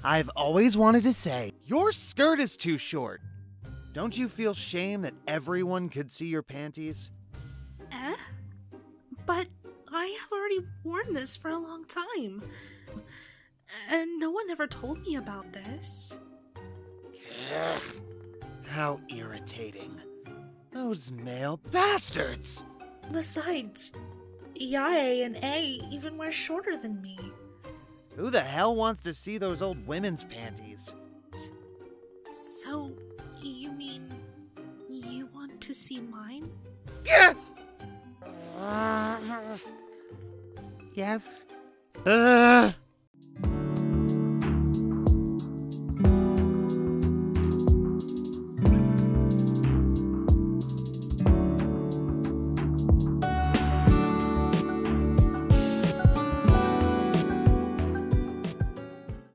I've always wanted to say, your skirt is too short. Don't you feel shame that everyone could see your panties? Eh? But I have already worn this for a long time. And no one ever told me about this. Ugh, how irritating. Those male bastards! Besides, Yae and A even wear shorter than me. Who the hell wants to see those old women's panties? So, you mean you want to see mine? Yeah! Yes?